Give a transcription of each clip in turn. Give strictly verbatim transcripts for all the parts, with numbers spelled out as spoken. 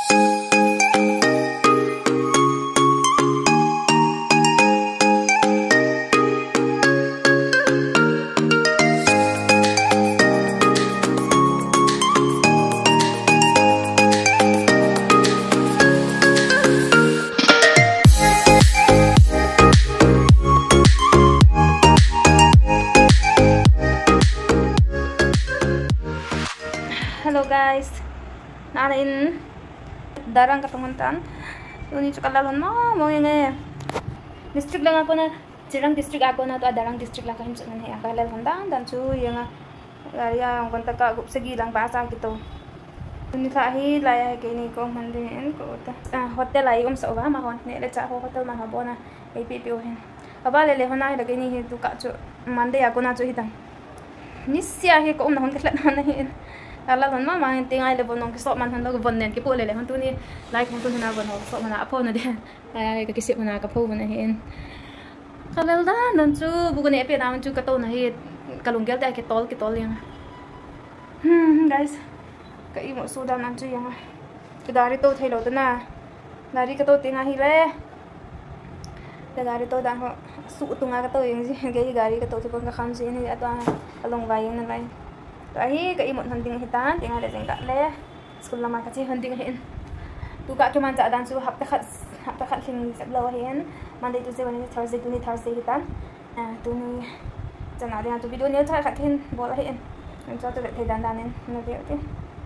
Hello guys, narin darang ketemuan. Ini juga lalu mau mau ini district lang ako na Cirang district ako na to darang district lang kahit saan na akala kontan dan su yang area yang kontak ka gup segi lang bahasa gitu. Ini kahi laya kini ko mandin ko ta hotel ay um sa oba ma hon ne le cha ho hotel ma habona A P P hen. Aba le le hona ida kini tu ka chu mande ako na chu hitan. Nisya he ko um na hon kala na hin. Ala hon ma ma tingai le bonong kisop man hon lo bon nen ki pu le le hon tu ni like hon tu na bon ho so mana apo na de ay ka kisip mana ka pho na hin. Kalal da dan chu bukan epe na chu ka to na hi kalunggel ta ki tol ki tol yang. Hmm guys. Cái một số đam ăn chơi à, cái đó thì tôi thấy lâu tới na, đó thì cái tôi tiếng Anh le, cái đó thì tôi đang họ sụ tung cái tôi những gì cái gari cái tôi thì còn cái khăn gì này atau along gaya yang lain, tapi cái một hunting hitan tiếng Anh để dành cả le, sekolah lama kecil hunting hin, tu kak cuma cak dan su hap tak hap tak sing sebelah hin, Monday Tuesday Wednesday Thursday tu ni Thursday hitan, ah tu ni, jangan ada yang tu video ni cak kat hin bola hin, yang tu tu thấy dan danin, nanti okay.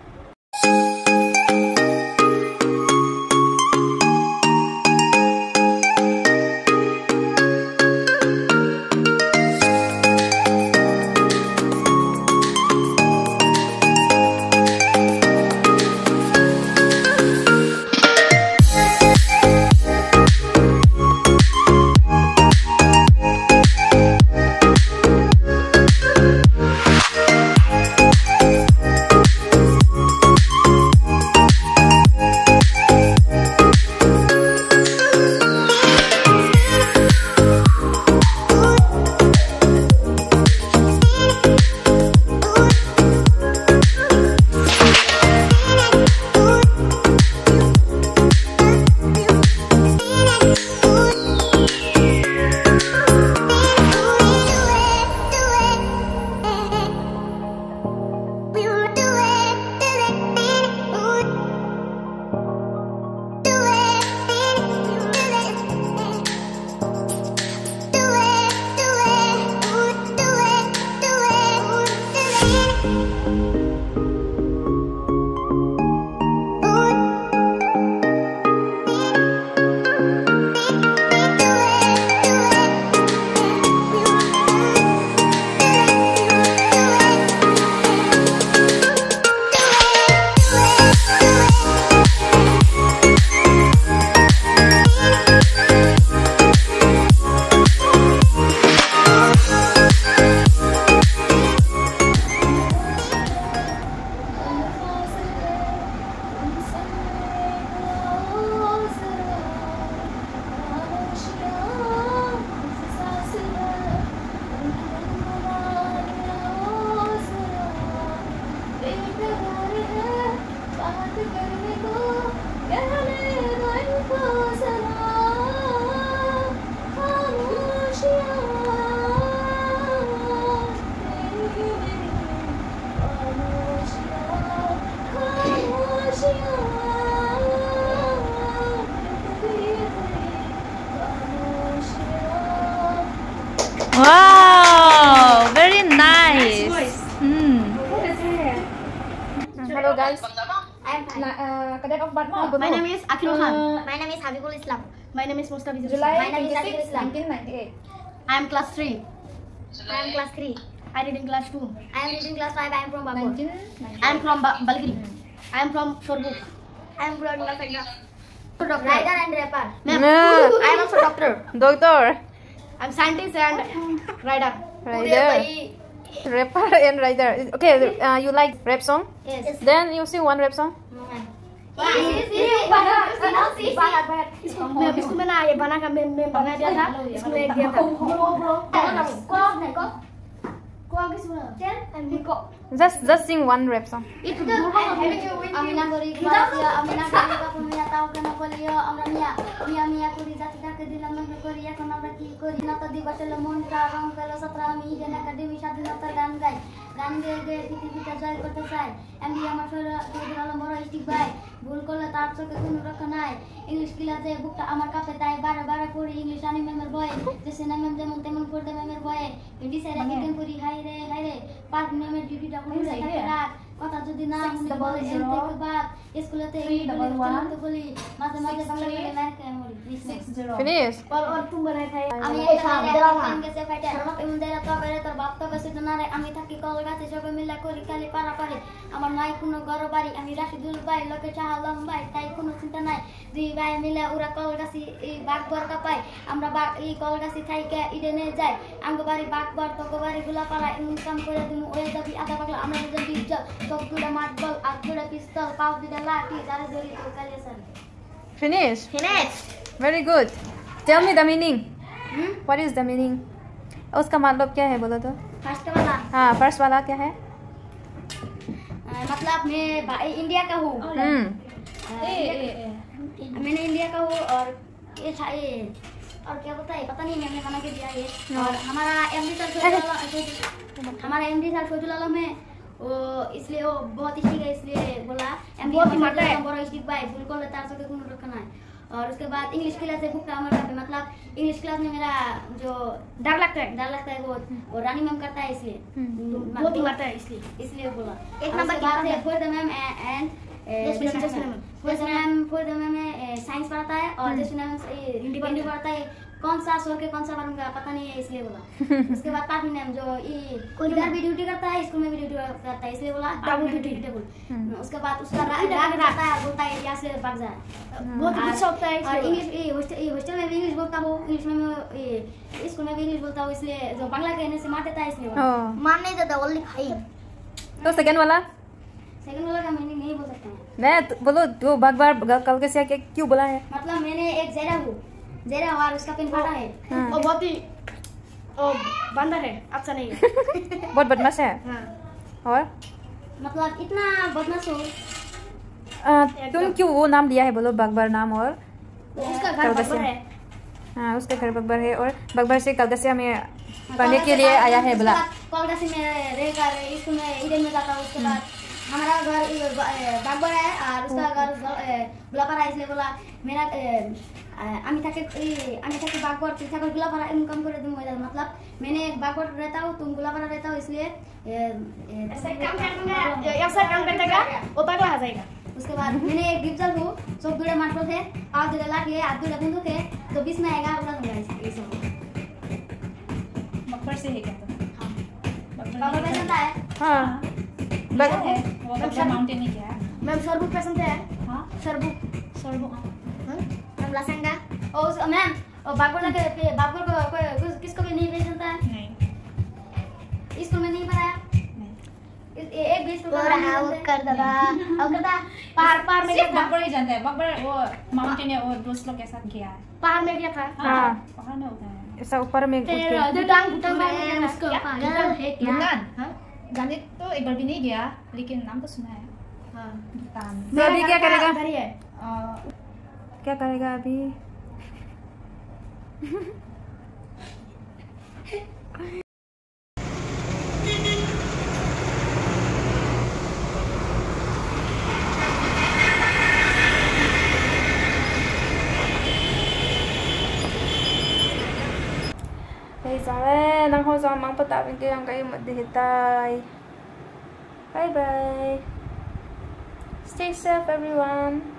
Wow, very nice. Hmm. Hello guys. I'm fine. Nah, uh, cadet of Batman. My name is Akil Khan. Uh, My name is Habibul Islam. My name is Mustafizur. July My name is twenty-sixth, Islam. nineteen ninety-eight. I am class three. I am class three. I read in class two. I am reading class five. I am from Babur. nineteen I am from ba Balgiri. I am from Shorbuk. I am from Lasagna. Doctor. Rider and rapper. Ma'am, No. I am also doctor. Doctor, I am scientist and rider. rider, rapper and rider. Okay, uh, you like rap song? Yes. Then you sing one rap song. मैं अब इसको मैंने ये बना का मैं मैं बना दिया था इसको एक दिया था Just just sing one rap song. itu Amina Gori Amina Gori কেন বলিও আমরা মিয়া মিয়া মিয়া করি জাতিটাকে দিলাম মনে করি এখন আমরা কি করি না তো দিবস এলো মনটা রং পেলো সতেরো আমি ইডেন একাডেমি স্বাধীনতার গান গাই গান গেয়ে গেয়ে পৃথিবীটা জয় করতে চাই আমি আমার শরীর আলম বড় স্টিক ভাই ভুল করলে তার চোখে কোনো রক্ষা নাই ইংলিশ ক্লাসে বুকটা আমার কাপে তাই বারে বারে পড়ি ইংলিশ আনি ম্যামের বয়ে যে সিনা ম্যাম যেমন তেমন পড়তে ম্যামের বয়ে হিন্দি স্যারে কিটেন করি হাই রে হাই রে পার্ক ম্যামের ডিউটিটা করে থাকে রাত কথা যদি না মনে বলে এর থেকে বাদ স্কুলেতে ইংলিশ বলি বলি মাঝে মাঝে বাংলা বলে ম্যাম কে মরি Finish. और और तुम बनाए थे আমি এই সামনে গেছে ফাইটা এমন দেরা তো করে তোর বাপ তো বেশি তো না রে আমি থাকি কলকাতা সবে মিলা করি খালি পারা পারি আমার নাই কোনো ঘর বাড়ি আমি রাশিদুল ভাই লোকে চাহালাম ভাই তাই কোনো চিন্তা নাই দুই ভাই মিলে ওরা কলকাছি এই বাগবর কাপাই আমরা এই কলকাছি থাইকে ইডেনে যাই আমগো বাড়ি বাগবর তো বাড়ি গুলাপাড়া এমন কাম করে দিমু ওই যাবি আধা পাগলা আমরা যদি বিজল সব দুটা মাটবল আর দুটা পিস্তল পাও দুটা লাঠি যারে ধরি তো কালিয়াসান Finish. Finish. Very good. Tell me the meaning. Hmm? What is the meaning? उसका मतलब क्या है बोलो तो? फर्स्ट वाला हाँ फर्स्ट वाला क्या है? मतलब मैं इंडिया का हूँ हम्म मैंने इंडिया का हूँ और ये था ये और क्या पता है पता नहीं मैंने बना के दिया ये और हमारा एमडी सर हमारा एमडी सर फौजुल आलम है वो इसलिए वो बहुत स्ट्रिक्ट है इसलिए बोला एमडी बहुत मारता है बड़ा स्ट्रिक्ट भाई बिल्कुल तार सके कोनो रखना है और उसके बाद इंग्लिश क्लास से बुक का हमारा मतलब इंग्लिश क्लास में मेरा जो डर लगता है डर लगता है वो वो रानी मैम करता है इसलिए बहुत ही मारता है इसलिए इसलिए बोला एक नंबर की बात है for the ma'am and for the ma'am for the ma'am science पढ़ाता है और जैसे मैम हिंदी पढ़ाता है कौन सा छोड़ के कौन सा पढ़ूंगा पता नहीं है इसलिए बोला उसके बाद पार्टी मैम जो इधर भी ड्यूटी करता है स्कूल में भी ड्यूटी करता है इसलिए बोला डबल ड्यूटी टेबल उसके बाद उसका राग रहता है बोलता है यहाँ से भाग जाए बहुत गुस्सा होता है और इंग्लिश हॉस्टल में भी इंग्लिश बोलता हूँ इंग्लिश में स्कूल में भी इंग्लिश बोलता हूँ इसलिए जो बांग्ला कहने से मार देता है इसलिए मान नहीं देता ओनली खाई तो सेकंड वाला सेकंड वाला का मीनिंग नहीं बोल सकते मैं बोलो जो बार बार कल के से क्यों बोला है? मतलब मैंने एक ज़ेरा हूँ ज़ेरा और उसका पिन फाटा है और बहुत ही और बंदर है अच्छा नहीं है बहुत बदमाश है हाँ और मतलब इतना बदमाश हो तुम क्यों वो नाम दिया है बोलो बकबर नाम और उसका घर बकबर है हाँ उसका घर बकबर है और बकबर से कलकत्ता में पढ़ने के लिए आया है बोला कलकत्ता में रहकर स्कूल में ईडन में जाता हूँ उसके बाद हमारा घर बागबर है और उसका घर गुलापारा इसलिए बोला मेरा আমি তাকে আমি তাকে बागबर पीछा कर गुलापारा इनकम कर दूँ मतलब मैंने बागबर रहता हूँ तुम गुलापारा रहता हो इसलिए ऐसा काम करूँगा ऐसा काम करेगा वो पागल आ जाएगा उसके बाद मैंने एक गिफ्टर हूँ सब दूर मार्बल थे और दूर लाठी है आध दूर बंदूक है तो बीस में आएगा उड़ा दूंगा ये सब बकबर से है क्या तो हाँ बागबर पसंद है हाँ बक है वो बकबर माउंटेन नहीं क्या मैम सरबुक पसंद है हाँ सरबुक सरबुक मैम लासंगा और मैम और बागबर ने बागबर को कोई किसको भी नहीं पसंद है नहीं स्कूल में नहीं पढ़ाया एक भी स्कूल और आउट कर दबा और करता पहाड़ पहाड़ में सिर्फ बकबर ही जानता है बकबर वो माउंटेन है और दोस्त लोग के साथ गया है पहाड़ में गया था हाँ पहाड़ में होता है ऐसा ऊपर में जो टांग टांग में उसको पागल है क्या भूटान हाँ जाने तो एक बार भी नहीं गया लेकिन नाम तो सुना है हाँ भूटान तो अभी क्या करेगा है क्या करेगा अभी Bây giờ đang hôi gió mang bắt bên kia cái một đề tài. Bye bye. Stay safe everyone.